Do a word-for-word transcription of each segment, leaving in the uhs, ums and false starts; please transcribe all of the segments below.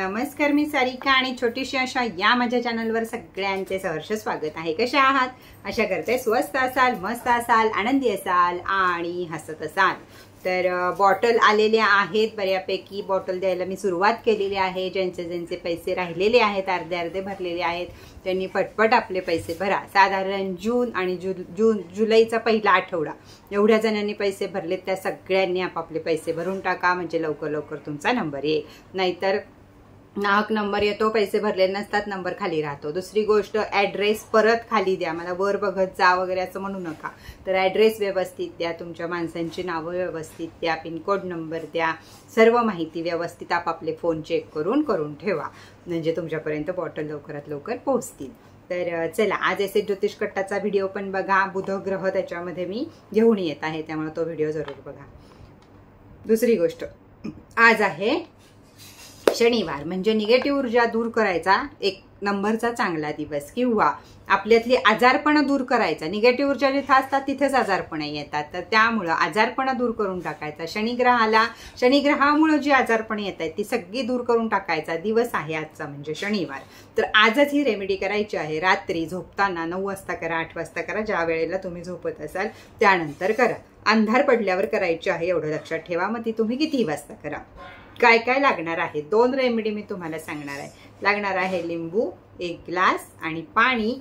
नमस्कार, मी सारिका आणि छोटीशी अशा या माझ्या चॅनलवर सगळ्यांचे सहर्ष स्वागत आहे। कशा आहात? आशा करते स्वस्त असाल, मस्त असाल, आनंदी असाल आणि हसत असाल। तर बॉटल आलेले आहेत, बऱ्यापैकी बॉटल द्यायला मी सुरुवात केलेली आहे। ज्यांचे ज्यांचे पैसे राहिलेले आहेत, अर्धे अर्धे भरलेले आहेत, त्यांनी पटपट आपले पैसे भरा। साधारण जून आणि जु जून जुलैचा पहिला आठवडा एवढ्या जणांनी पैसे भरलेत, त्या सगळ्यांनी आपापले पैसे भरून टाका, म्हणजे लवकर लवकर तुमचा नंबर येईल। नाहीतर नाहक नंबर येतो, पैसे भरले नसतात, नंबर खाली राहतो। दुसरी गोष्ट, ॲड्रेस परत खाली द्या, मला वर बघत जा वगैरे असं म्हणू नका। तर ॲड्रेस व्यवस्थित द्या, तुमच्या माणसांची नावं व्यवस्थित द्या, पिनकोड नंबर द्या, सर्व माहिती व्यवस्थित आपापले फोन चेक करून करून ठेवा, म्हणजे तुमच्यापर्यंत बॉटल लवकरात लवकर पोहोचतील। तर चला, आज एस एस ज्योतिष कट्टाचा व्हिडिओ पण बघा, बुध ग्रह त्याच्यामध्ये मी घेऊन येत आहे, त्यामुळे तो व्हिडिओ जरूर बघा। दुसरी गोष्ट, आज आहे शनिवार, म्हणजे निगेटिव्ह ऊर्जा दूर करायचा एक नंबरचा चांगला दिवस, किंवा आपल्यातली आजारपण दूर करायचा। निगेटिव्ह ऊर्जा जिथे असतात तिथेच आजारपण येतात, तर त्यामुळं आजारपण दूर करून टाकायचा। शनिग्रहाला शनिग्रहामुळे जी आजारपण येत आहेत ती सगळी दूर करून टाकायचा दिवस आहे आजचा, म्हणजे शनिवार। तर आजच ही रेमेडी करायची आहे। रात्री झोपताना नऊ वाजता करा, आठ वाजता करा, ज्या वेळेला तुम्ही झोपत असाल त्यानंतर करा। अंधार पडल्यावर करायची आहे, एवढं लक्षात ठेवा। मग ती तुम्ही किती वाजता करा। काय काय लागणार आहे, दोन रेमेडी मी तुम्हाला सांगणार आहे। लागणार आहे लिंबू, एक ग्लास, आणि पाणी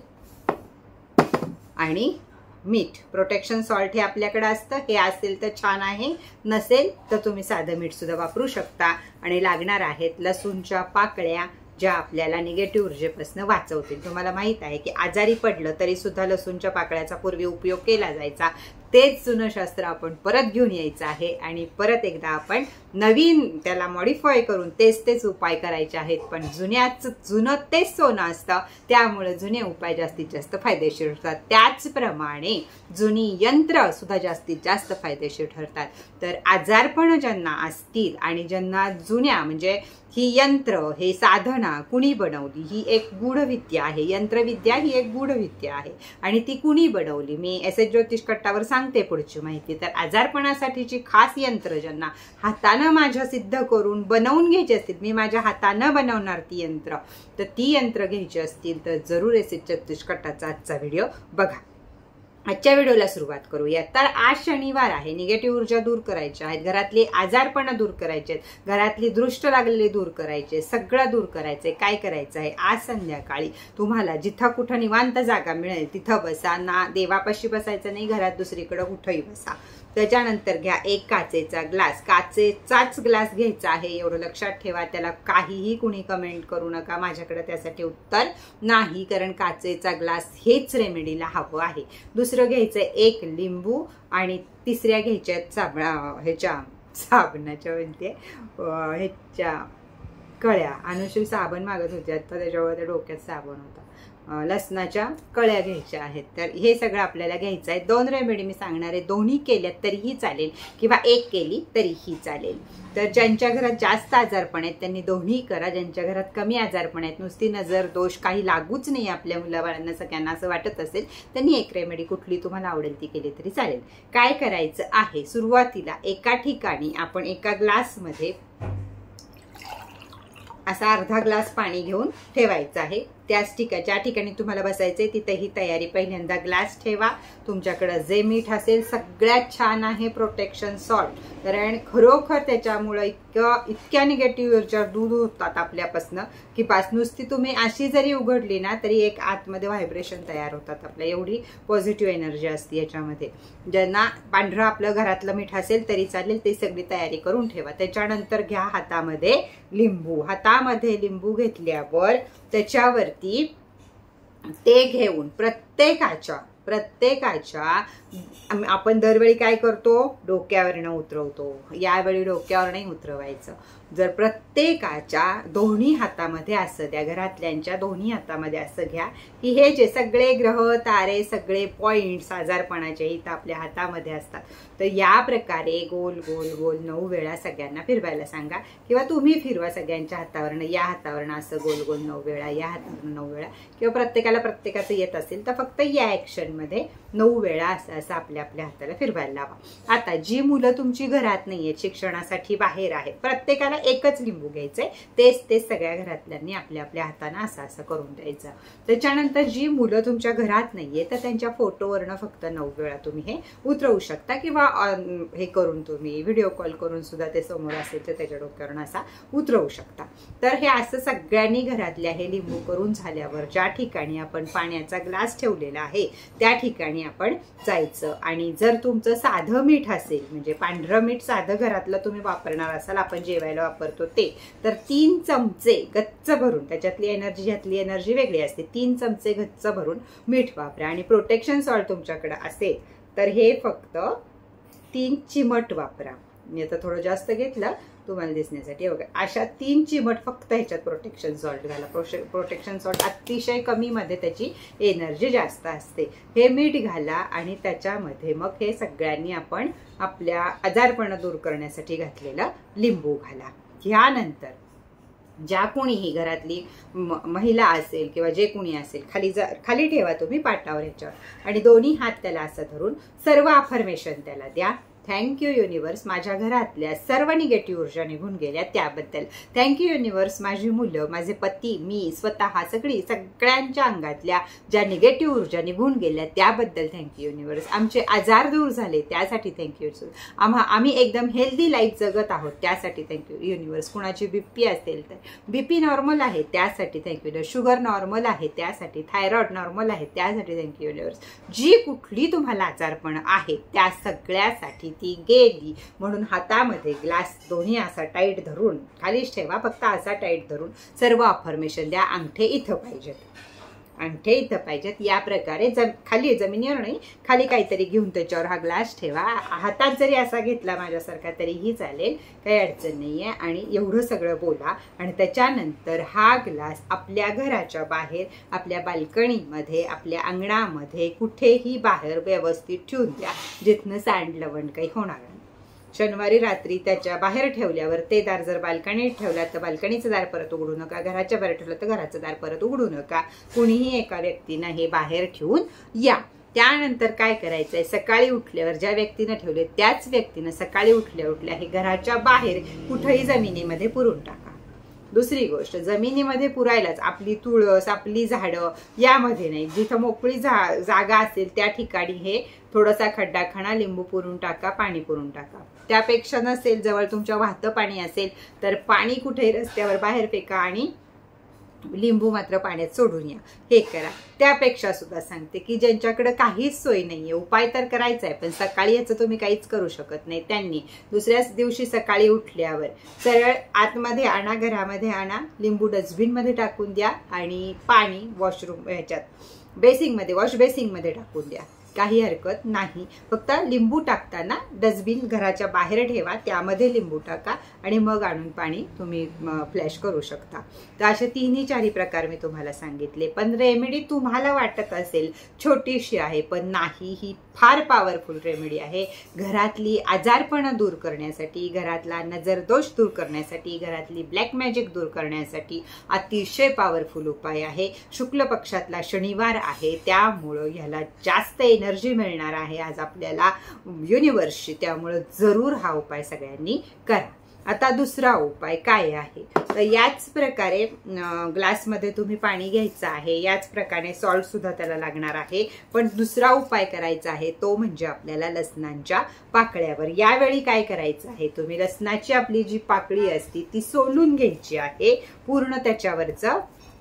आणि मीठ। प्रोटेक्शन सॉल्ट हे आपल्याकडे असतं, हे असेल तर छान आहे, नसेल तर तुम्ही साधं मीठ सुद्धा वापरू शकता। आणि लागणार आहेत लसूणच्या पाकळ्या, ज्या आपल्याला निगेटिव्ह ऊर्जेपासून वाचवतील। तुम्हाला माहित आहे की आजारी पडलं तरी सुद्धा लसूणच्या पाकळ्याचा पूर्वी उपयोग केला जायचा, तेच जुनं शास्त्र आपण परत घेऊन यायचं आहे आणि परत एकदा आपण नवीन त्याला मॉडिफाय करून तेच तेच उपाय करायचे आहेत। पण जुन्याच जुनं तेच सोनं असतं, त्यामुळे जुने उपाय जास्तीत जास्त फायदेशीर ठरतात। त्याचप्रमाणे जुनी यंत्र सुद्धा जास्तीत जास्त फायदेशीर ठरतात। तर आजारपण ज्यांना असतील आणि ज्यांना जुन्या, म्हणजे ही यंत्र, हे साधना कुणी बनवली, ही एक गूढविद्या आहे। यंत्रविद्या ही एक गूढविद्या आहे आणि ती कुणी बनवली, मी एस एस ज्योतिष कट्टावर सांगते पुढची माहिती। तर आजारपणासाठीची खास यंत्र ज्यांना हातानं माझ्या सिद्ध करून बनवून घ्यायची असतील, मी माझ्या हातानं बनवणार ती यंत्र, तर ती यंत्र घ्यायची असतील तर जरूर एस एस ज्योतिष कट्टाचा आजचा व्हिडिओ बघा। आजच्या व्हिडिओला सुरुवात करूया। तर आज शनिवार आहे, निगेटिव्ह ऊर्जा दूर करायची आहेत, घरातली आजारपण दूर करायचे आहेत, घरातली दृष्ट लागलेली दूर करायचे, सगळं दूर करायचंय। काय करायचं आहे, आज संध्याकाळी तुम्हाला जिथं कुठं निवांत जागा मिळेल तिथं बसा, ना देवापाशी बसायचं नाही, घरात दुसरीकडे कुठंही बसा। त्याच्यानंतर घ्या एक काचेचा ग्लास, काचेचाच ग्लास घ्यायचा आहे, एवढं लक्षात ठेवा। त्याला काहीही कुणी कमेंट करू नका, माझ्याकडे त्यासाठी उत्तर नाही, कारण काचेचा ग्लास हेच रेमेडीला हवं आहे। दुसरं घ्यायचं एक लिंबू, आणि तिसऱ्या घ्यायच्या साबणा ह्याच्या साबणाच्या म्हणते ह्याच्या कळ्या, अनुश्री साबण मागत होत्या तर त्याच्यावर त्या डोक्यात साबण होता, लसणाच्या कळ्या घ्यायच्या आहेत। तर हे सगळं आपल्याला घ्यायचं आहे। दोन रेमेडी मी सांगणार आहे, दोन्ही केल्यात तरीही चालेल किंवा एक केली तरीही चालेल। तर ज्यांच्या घरात जास्त आजारपण आहेत त्यांनी दोन्ही करा, ज्यांच्या घरात कमी आजारपण आहेत, नुसती नजर दोष काही लागूच नाही आपल्या मुलाबाळांना सगळ्यांना असं वाटत असेल, त्यांनी एक रेमेडी कुठली तुम्हाला आवडेल ती केली तरी चालेल। काय करायचं आहे, सुरुवातीला एका ठिकाणी आपण एका ग्लासमध्ये असा अर्धा ग्लास पाणी घेऊन ठेवायचं आहे। त्याच ठिकाणी ज्या ठिकाणी तुम्हाला बसायचंय तिथे ही तयारी, पहिल्यांदा ग्लास ठेवा, तुमच्याकडे जे मीठ असेल, सगळ्यात छान आहे प्रोटेक्शन सॉल्ट, कारण खरोखर त्याच्यामुळे इतकं इतक्या निगेटिव्ह ऊर्जा दूर होतात आपल्यापासनं की पास नुसती तुम्ही अशी जरी उघडली ना तरी एक आतमध्ये व्हायब्रेशन तयार होतात आपल्या, एवढी पॉझिटिव्ह एनर्जी असते याच्यामध्ये। ज्यांना पांढरं आपलं घरातलं मीठ असेल तरी चालेल, ते सगळी तयारी करून ठेवा। त्याच्यानंतर घ्या हातामध्ये लिंबू, हातामध्ये लिंबू घेतल्यावर त्याच्यावरती ते घेऊन प्रत्येकाच्या प्रत्येकाच्या आपण दरवेळी काय करतो, डोक्यावरनं उतरवतो, यावेळी डोक्यावर नाही उतरवायचं। जर प्रत्येकाच्या दोन्ही हातामध्ये असं द्या, घरातल्यांच्या दोन्ही हातामध्ये असं घ्या की हे जे सगळे ग्रह तारे, सगळे पॉइंट्स आजारपणाचे इथं आपल्या हातामध्ये असतात। तर या प्रकारे गोल गोल गोल नऊ वेळा सगळ्यांना फिरवायला सांगा, किंवा तुम्ही फिरवा सगळ्यांच्या हातावरनं, या हातावरनं असं गोल गोल नऊ वेळा, या हातावरनं नऊ वेळा, किंवा प्रत्येकाला प्रत्येकाचं येत असेल तर फक्त या ऍक्शन मध्ये नऊ वेळा असं असं आपल्या आपल्या हाताला फिरवायला लावा। आता जी मुलं तुमची घरात नाहीये, शिक्षणासाठी बाहेर आहेत, प्रत्येकाला एकच लिंबू घ्यायचंय, तेच तेच सगळ्या घरातल्यांनी आपल्या आपल्या हाताने असं असं करून द्यायचं. त्याच्यानंतर जी मुलं तुमच्या घरात नाहीये तर त्यांच्या फोटोवरनं फक्त नऊ वेळा तुम्ही हे उतरवू शकता, किंवा हे करून तुम्ही व्हिडिओ कॉल करून सुद्धा ते समोर असेल तर त्याच्या डोक्यावरून असा उतरवू शकता. तर हे असं सगळ्यांनी घरातल्या हे लिंबू करून झाल्यावर ज्या ठिकाणी आपण पाण्याचा ग्लास ठेवलेला आहे त्या ठिकाणी आपण जायचं. आणि जर तुमचं साधं मीठ असेल, म्हणजे पांढरं मीठ साधं घरातलं तुम्ही वापरणार असाल, आपण जेवायला वापरतो ते, तर तीन चमचे गच्च भरून, त्याच्यातली एनर्जी ह्यातली एनर्जी वेगळी असते, तीन चमचे गच्च भरून मीठ वापरा. आणि प्रोटेक्शन सॉल्ट तुमच्याकडे असेल तर हे फक्त तीन चिमट वापरा. मी आता थोडं जास्त घेतलं तुम्हाला दिसण्यासाठी. बघा अशा तीन चिमट फक्त ह्याच्यात प्रोटेक्शन सॉल्ट घाला. प्रोटेक्शन सॉल्ट अतिशय कमी मध्ये त्याची एनर्जी जास्त असते. हे मीठ घाला आणि त्याच्यामध्ये मग हे सगळ्यांनी आपण आपल्या आजारपण दूर करण्यासाठी घातलेलं लिंबू घाला. ह्यानंतर ज्या कोणीही घरातली महिला असेल किंवा जे कोणी असेल, खाली जा खाली ठेवा तुम्ही पाटावर ह्याच्यावर आणि दोन्ही हात त्याला असं धरून सर्व अफर्मेशन त्याला द्या. थँक्यू युनिवर्स, माझ्या घरातल्या सर्व निगेटिव्ह ऊर्जा निघून गेल्या त्याबद्दल. थँक्यू युनिवर्स, माझी मुलं, माझे पती, मी स्वतः, सगळी सगळ्यांच्या अंगातल्या ज्या निगेटिव्ह ऊर्जा निघून गेल्या त्याबद्दल थँक्यू युनिवर्स. आमचे आजार दूर झाले त्यासाठी थँक्यू युनिवर्स. आम्हा आम्ही एकदम हेल्दी लाईफ जगत आहोत त्यासाठी थँक्यू युनिवर्स. कुणाची बीपी असेल तर बीपी नॉर्मल आहे त्यासाठी थँक्यू युनिवर्स. शुगर नॉर्मल आहे त्यासाठी, थायरॉइड नॉर्मल आहे त्यासाठी थँक्यू युनिवर्स. जी कुठली तुम्हाला आजारपण आहे त्या सगळ्यासाठी ती गेली. म्हणून हातामध्ये ग्लास दोन्ही असा टाईट धरून, खालीच ठेवा फक्त असा टाईट धरून सर्व अफर्मेशन द्या. अंगठे इथं पाहिजेत, अंगठे इथं पाहिजेत. या प्रकारे जम खाली जमिनीवर नाही, खाली काहीतरी घेऊन त्याच्यावर हा ग्लास ठेवा. हातात जरी असा घेतला माझ्यासारखा तरीही चालेल, काही अडचण नाही आहे. आणि एवढं सगळं बोला आणि त्याच्यानंतर हा ग्लास आपल्या घराच्या बाहेर, आपल्या बाल्कनीमध्ये, आपल्या अंगणामध्ये, कुठेही बाहेर व्यवस्थित ठेवून द्या, जिथनं सांडलवण काही होणार नाही. शनिवारी रात्री त्याच्या बाहेर ठेवल्यावर ते दार जर बाल्कनीत ठेवला तर बाल्कनीचं दार परत उघडू नका, घराच्या बाहेर ठेवलं तर घराचं दार परत उघडू नका. कुणीही एका व्यक्तीनं हे बाहेर ठेवून या. त्यानंतर काय करायचंय, सकाळी उठल्यावर ज्या व्यक्तीनं ठेवले त्याच व्यक्तीनं सकाळी उठल्या उठल्या हे घराच्या बाहेर कुठेही जमिनीमध्ये पुरून टाका. दुसरी गोष्ट, जमिनीमध्ये पुरायलाच आपली तुळस, आपली झाडं यामध्ये नाही, जिथं मोकळी जा जागा असेल त्या ठिकाणी हे थोडासा खड्डा खणा, लिंबू पुरून टाका, पाणी पुरून टाका. त्यापेक्षा नसेल, जवळ तुमच्या वाहतं पाणी असेल तर पाणी कुठे रस्त्यावर बाहेर फेका आणि लिंबू मात्र पाण्यात सोडून या. हे करा. त्यापेक्षा सुद्धा सांगते की ज्यांच्याकडे काहीच सोय नाहीये, उपाय तर करायचा आहे पण सकाळी याचं तुम्ही काहीच करू शकत नाही, त्यांनी दुसऱ्याच दिवशी सकाळी उठल्यावर सरळ आतमध्ये आणा, घरामध्ये आणा, लिंबू डस्टबिन मध्ये टाकून द्या आणि पाणी वॉशरूम ह्याच्यात बेसिंग मध्ये, वॉश बेसिंग मध्ये टाकून द्या. काही हरकत नाही. फक्त लिंबू टाकताना डस्टबिन घराच्या बाहेर ठेवा, त्यामध्ये लिंबू टाका आणि मग आणून पाणी तुम्ही फ्लॅश करू शकता. तर असे तिन्ही चारही प्रकार मी तुम्हाला सांगितले. पण रेमेडी तुम्हाला वाटत असेल छोटीशी आहे, पण नाही, ही फार पॉवरफुल रेमेडी आहे. घरातली आजारपणं दूर करण्यासाठी, घरातला नजरदोष दूर करण्यासाठी, घरातली ब्लॅक मॅजिक दूर करण्यासाठी अतिशय पॉवरफुल उपाय आहे. शुक्ल पक्षातला शनिवार आहे त्यामुळं ह्याला जास्त एनर्जी मिळणार आहे आज आपल्याला युनिवर्सची. त्यामुळे जरूर हा उपाय सगळ्यांनी करा. आता दुसरा उपाय काय आहे, तर याच प्रकारे ग्लासमध्ये तुम्ही पाणी घ्यायचं आहे, याच प्रकारे सॉल्ट सुद्धा त्याला लागणार आहे. पण दुसरा उपाय करायचा आहे तो म्हणजे आपल्याला लसणांच्या पाकळ्यावर. यावेळी काय करायचं आहे, तुम्ही लसणाची आपली जी पाकळी असती ती सोलून घ्यायची आहे, पूर्ण त्याच्यावरचं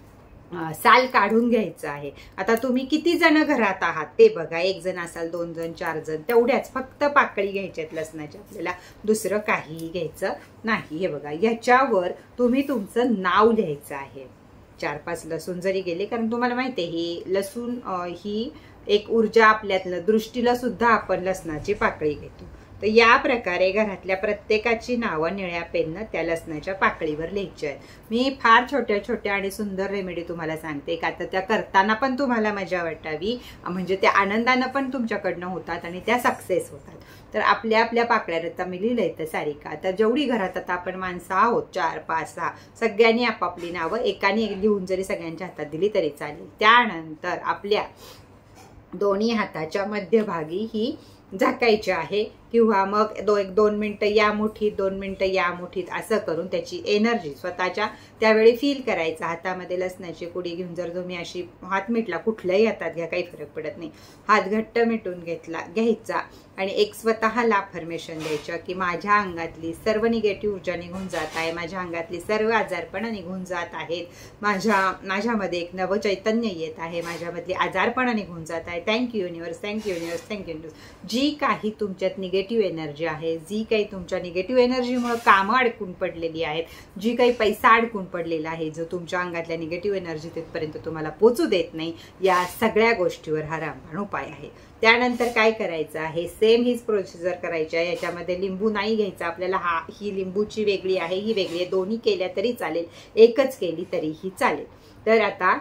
साल काढून घ्यायचं आहे. आता तुम्ही किती जण घरात आहात ते बघा, एक जण असाल, दोन जण, चार जण, तेवढ्याच फक्त पाकळी घ्यायच्यात लसणाच्या, आपल्याला दुसरं काहीही घ्यायचं नाही. हे बघा, याच्यावर तुम्ही तुमचं नाव लिहायचं आहे. चार पाच लसूण जरी गेले, कारण तुम्हाला माहिती आहे ही लसूण ही एक ऊर्जा आपल्यातलं, दृष्टीला सुद्धा आपण लसणाची पाकळी घेतो. तर या प्रकारे घरातल्या प्रत्येकाची नावं निळ्या पेननं त्या लसणाच्या पाकळीवर लिहायची आहेत. मी फार छोट्या छोट्या आणि सुंदर रेमेडी तुम्हाला सांगते का, तर त्या करताना पण तुम्हाला मजा वाटावी, म्हणजे त्या आनंदानं पण तुमच्याकडनं होतात आणि त्या सक्सेस होतात. तर आपल्या आपल्या पाकळ्यात आता मी लिहिलंय तर सारिका, तर जेवढी घरात आता आपण माणसं आहोत, चार पाच सहा, सगळ्यांनी आपापली नावं एकाने लिहून जरी सगळ्यांच्या हातात दिली तरी चालेल. त्यानंतर आपल्या दोन्ही हाताच्या मध्यभागी ही झाकायचे आहे किंवा मग दो एक दोन मिनिटं या मुठीत दोन मिनिटं या मुठीत असं करून त्याची एनर्जी स्वतःच्या त्यावेळी फील करायचं. हातामध्ये लसणाची कुडी घेऊन जर तुम्ही अशी हात मिटला, कुठल्याही हातात घ्या काही फरक पडत नाही, हात घट्ट मिटून घेतला घ्यायचा आणि एक स्वतःला अफर्मेशन द्यायचं की माझ्या अंगातली सर्व निगेटिव्ह ऊर्जा निघून जात आहे, माझ्या अंगातली सर्व आजारपणा निघून जात आहेत, माझ्या माझ्यामध्ये एक नवं चैतन्य येत आहे, माझ्यामधली आजारपणा निघून जात आहे. Thank you universe, thank you universe, thank you universe. जी काही तुमच्यात निगेटिव्ह एनर्जी आहे, जी काही तुमच्या निगेटिव्ह एनर्जीमुळे कामं अडकून पडलेली आहेत, जी काही पैसा अडकून पडलेला आहे, जो तुमच्या अंगातल्या निगेटिव्ह एनर्जी तिथपर्यंत तुम्हाला पोचू देत नाही, या सगळ्या गोष्टीवर हा रामबाण उपाय आहे. त्यानंतर काय करायचं आहे, सेम हीच प्रोसिजर करायची आहे. याच्यामध्ये लिंबू नाही घ्यायचा आपल्याला, हा ही लिंबूची वेगळी आहे, ही वेगळी आहे, दोन्ही केल्या तरी चालेल, एकच केली तरीही चालेल. तर आता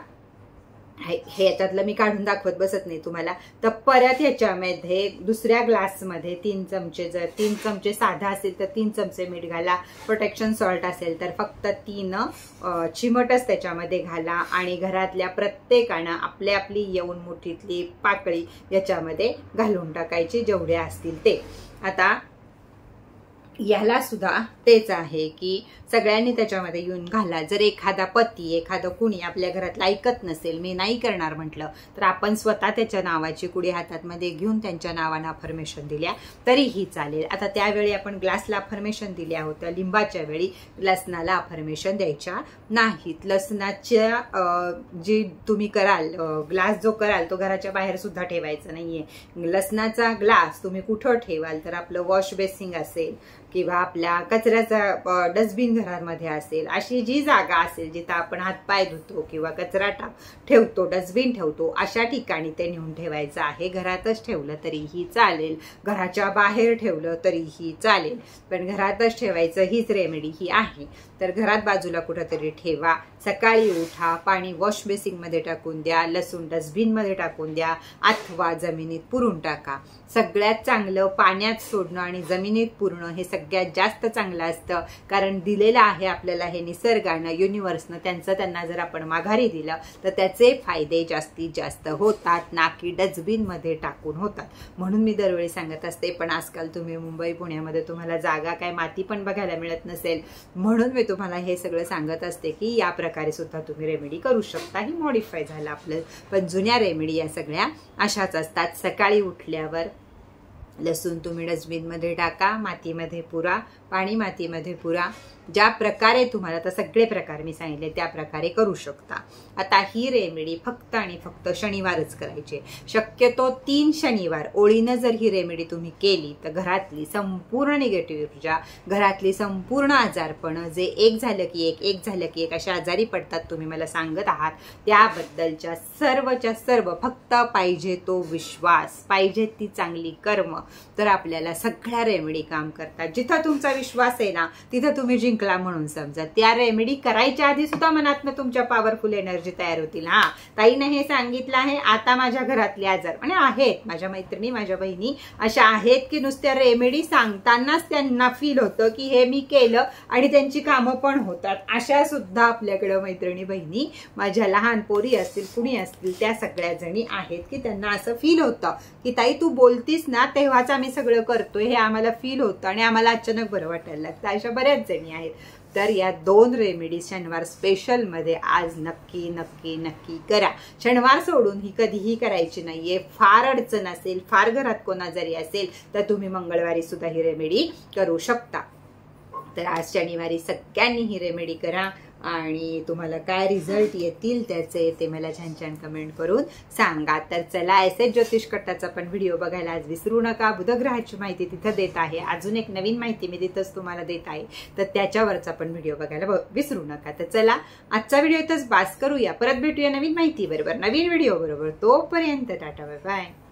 हे याच्यातलं मी काढून दाखवत बसत नाही तुम्हाला. तर परत ह्याच्यामध्ये दुसऱ्या ग्लासमध्ये तीन चमचे, जर तीन चमचे साधा असेल तर तीन चमचे मीठ घाला, प्रोटेक्शन सॉल्ट असेल तर फक्त तीन चिमटच त्याच्यामध्ये घाला आणि घरातल्या प्रत्येकानं आपली आपली येऊन मुठीतली पाकळी याच्यामध्ये घालून टाकायची, जेवढे असतील ते. आता याला सुद्धा तेच आहे की सगळ्यांनी त्याच्यामध्ये येऊन घाला. जर एखादा पती, एखादं कुणी आपल्या घरात ऐकत नसेल, मी नाही करणार म्हटलं, तर आपण स्वतः त्याच्या नावाची कुडी हातात मध्ये घेऊन त्यांच्या नावानं अफर्मेशन दिल्या तरीही चालेल. आता त्यावेळी आपण ग्लासला अफर्मेशन दिल्या होत्या, लिंबाच्या वेळी लसणाला अफर्मेशन द्यायच्या नाहीत. लसणाच्या जी तुम्ही कराल, ग्लास जो कराल तो घराच्या बाहेर सुद्धा ठेवायचा नाहीये. लसणाचा ग्लास तुम्ही कुठं ठेवाल तर आपलं वॉश बेसिंग असेल किंवा आपल्या कचऱ्याचा डस्टबिन घरामध्ये असेल, अशी जी जागा असेल जिथं आपण हातपाय धुतो किंवा कचरा टाक ठेवतो, डस्टबिन ठेवतो, अशा ठिकाणी ते नेऊन ठेवायचं आहे. घरातच ठेवलं तरीही चालेल, घराच्या बाहेर ठेवलं तरीही चालेल, पण घरातच ठेवायचं हीच रेमेडी ही आहे. तर घरात बाजूला कुठंतरी ठेवा, सकाळी उठा, पाणी वॉश बेसिंग मध्ये टाकून द्या, लसूण डस्टबिन मध्ये टाकून द्या अथवा जमिनीत पुरून टाका. सगळ्यात चांगलं पाण्यात सोडणं आणि जमिनीत पुरणं हे सगळ्यात जास्त चांगलं असतं, कारण दिलेलं आहे आपल्याला हे निसर्गानं, युनिव्हर्सनं, त्यांचं त्यांना जर आपण माघारी दिलं तर त्याचे फायदे जास्तीत जास्त होतात, ना की डस्टबिन मध्ये टाकून होतात. म्हणून मी दरवेळी सांगत असते, पण आजकाल तुम्ही मुंबई पुण्यामध्ये तुम्हाला जागा काय माती पण बघायला मिळत नसेल, म्हणून मी तुम्हाला हे सगळं सांगत असते की या प्रकारे सुद्धा तुम्ही रेमेडी करू शकता. ही मॉडिफाय झालं आपलं, पण जुन्या रेमेडी या सगळ्या अशाच असतात. सकाळी उठल्यावर लसूण तुम्ही डस्टबिन मध्ये टाका, मातीमध्ये पुरा, पाणी मातीमध्ये पुरा, ज्या प्रकारे तुम्हाला आता सगळे प्रकार मी सांगितले त्या प्रकारे करू शकता. आता ही रेमेडी फक्त आणि फक्त शनिवारच करायची. शक्यतो तीन शनिवार ओळीनं जर ही रेमेडी तुम्ही केली तर घरातली संपूर्ण निगेटिव्ह ऊर्जा, घरातली संपूर्ण आजारपण, जे एक झालं की एक, एक झालं की एक अशा आजारी पडतात तुम्ही मला सांगत आहात, त्याबद्दलच्या सर्वच्या सर्व फक्त पाहिजे तो विश्वास, पाहिजे ती चांगली कर्म, तर आपल्याला सगळ्या रेमेडी काम करतात. जिथं तुमचा विश्वास आहे ना तिथं तुम्ही जिंकला म्हणून समजा. त्या रेमेडी करायच्या आधी सुद्धा मनातनं तुमच्या पॉवरफुल एनर्जी तयार होतील. हा ताईने हे सांगितलं आहे, आता माझ्या घरातले आजार म्हणजे आहेत, माझ्या मैत्रिणी, माझ्या बहिणी अशा आहेत की नुसत्या रेमेडी सांगतानाच त्यांना फील होतं की हे मी केलं आणि त्यांची कामं पण होतात. अशा सुद्धा आपल्याकडे मैत्रिणी, बहिणी, माझ्या लहान पोरी असतील, कुणी असतील, त्या सगळ्या जणी आहेत की त्यांना असं फील होतं की ताई तू बोलतीस ना तेव्हाच आम्ही सगळं करतोय, हे आम्हाला फील होतं आणि आम्हाला अचानक बरं वाटायला लागतं. अशा बऱ्याच जणी आहेत. तर या दोन रेमेडी शनिवार स्पेशल मध्ये आज नक्की नक्की नक्की करा. शनिवार सोडून ही कधीही करायची नाहीये. फार अडचण असेल, फार घरात कोणा जरी असेल तर तुम्ही मंगळवारी सुद्धा ही रेमेडी करू शकता. तर आज शनिवारी सगळ्यांनी ही रेमेडी करा आणि तुम्हाला काय रिझल्ट येतील त्याचे ते मला छान छान कमेंट करून सांगा. तर चला, एस ज्योतिष कट्टाचा पण व्हिडिओ बघायला आज विसरू नका. बुधग्रहाची माहिती तिथं देत आहे, अजून एक नवीन माहिती मी तिथंच तुम्हाला देत आहे, तर त्याच्यावरचा पण व्हिडिओ बघायला विसरू नका. तर चला, आजचा व्हिडिओ इथंच बास करूया. परत भेटूया नवीन माहिती बरोबर, नवीन व्हिडिओ बरोबर. तोपर्यंत टाटा, बाय बाय.